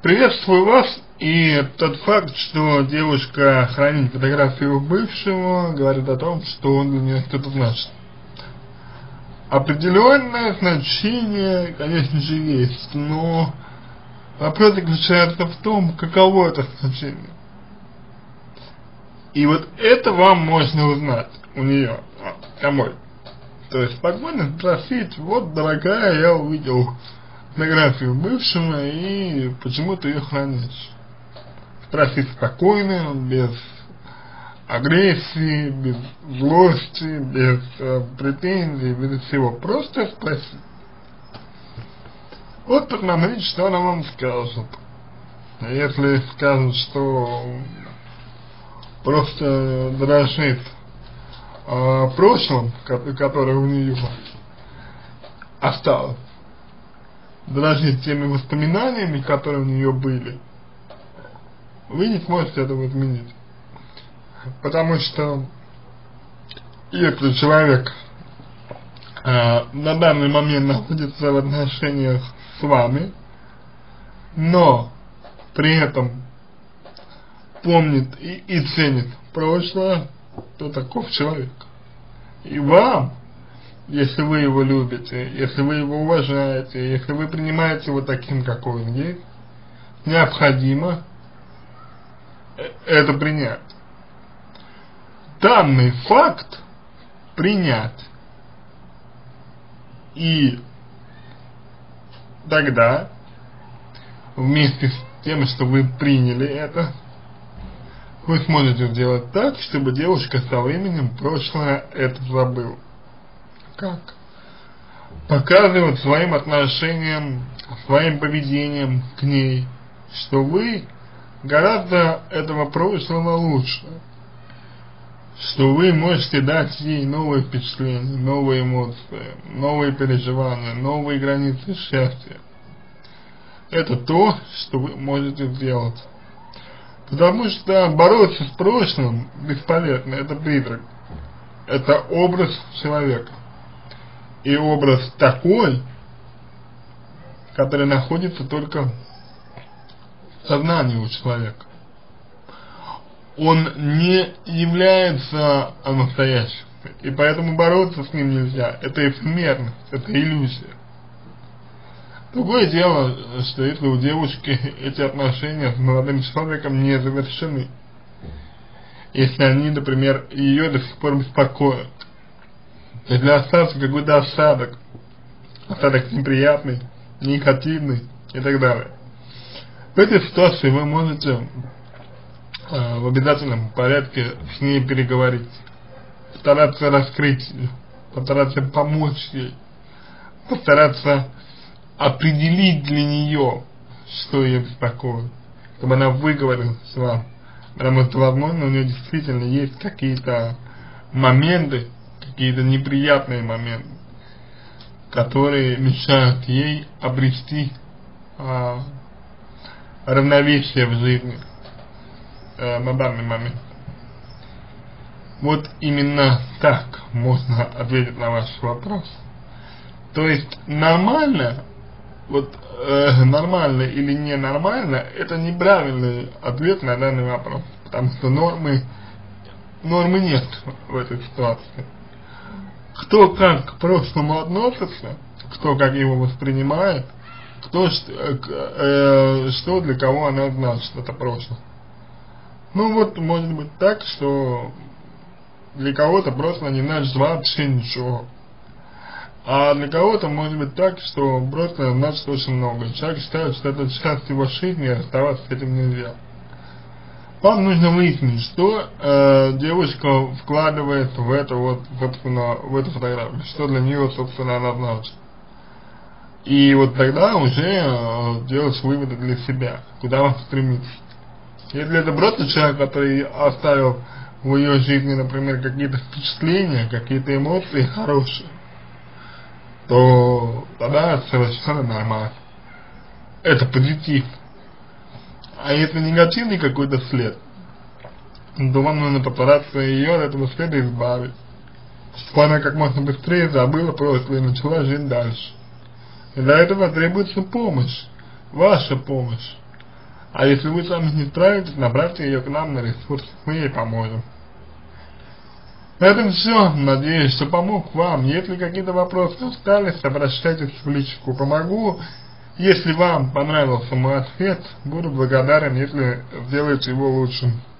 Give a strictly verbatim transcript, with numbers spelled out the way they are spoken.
Приветствую вас, и тот факт, что девушка хранит фотографию бывшего, говорит о том, что он для нее что-то значит. Определенное значение, конечно же, есть, но вопрос заключается в том, каково это значение. И вот это вам можно узнать у нее, самой. То есть спокойно спросить: вот, дорогая, я увидел фотографию бывшего, и почему ты ее хранишь? Спросить спокойно, без агрессии, без злости, без э, претензий, без всего. Просто спросить. Вот посмотрите, что она вам скажет. Если скажет, что просто дрожит о прошлом, которое у нее осталось, дрожит теми воспоминаниями, которые у нее были, вы не сможете этого изменить. Потому что если человек э, на данный момент находится в отношениях с вами, но при этом помнит и, и ценит прошлое, то таков человек. И вам, если вы его любите, если вы его уважаете, если вы принимаете его таким, какой он есть, необходимо это принять. Данный факт принять. И тогда, вместе с тем, что вы приняли это, вы сможете сделать так, чтобы девушка со временем прошлое это забыла. Как? Показывать своим отношением, своим поведением к ней, что вы гораздо этого прошлого лучше, что вы можете дать ей новые впечатления, новые эмоции, новые переживания, новые границы счастья. Это то, что вы можете сделать. Потому что бороться с прошлым бесполезно, это призрак, это образ человека. И образ такой, который находится только в сознании у человека. Он не является настоящим, и поэтому бороться с ним нельзя. Это эфемерность, это иллюзия. Другое дело, что если у девушки эти отношения с молодым человеком не завершены, если они, например, ее до сих пор беспокоят, если остался какой-то осадок, осадок неприятный, негативный и так далее, в этой ситуации вы можете э, в обязательном порядке с ней переговорить, постараться раскрыть ее, постараться помочь ей, постараться определить для нее, что ее беспокоит, чтобы она выговорилась с вами. Потому что, возможно, у нее действительно есть какие-то моменты, какие-то неприятные моменты, которые мешают ей обрести а, равновесие в жизни а, на данный момент. Вот именно так можно ответить на ваш вопрос. То есть нормально, вот э, нормально или ненормально, это неправильный ответ на данный вопрос, потому что нормы, нормы нет в этой ситуации. Кто как к прошлому относится, кто как его воспринимает, кто что, э, что для кого она значит, это прошлое. Ну вот, может быть так, что для кого-то прошлое не значит вообще ничего. А для кого-то может быть так, что просто значит очень много. Человек считает, что это часть его жизни, и расставаться с этим нельзя. Вам нужно выяснить, что э, девушка вкладывает в это вот, собственно, в эту фотографию, что для нее, собственно, она значит. И вот тогда уже э, делать выводы для себя, куда вам стремиться. Если это просто человек, который оставил в ее жизни, например, какие-то впечатления, какие-то эмоции хорошие, то тогда это совершенно нормально. Это позитив. А если негативный какой-то след, то вам нужно постараться ее от этого следа избавить, чтобы она как можно быстрее забыла прошлое и начала жить дальше. И для этого требуется помощь, ваша помощь. А если вы сами не справитесь, направьте ее к нам на ресурс, мы ей поможем. На этом все. Надеюсь, что помог вам. Если какие-то вопросы остались, обращайтесь в личку. Помогу. Если вам понравился мой ответ, буду благодарен, если сделаете его лучшим.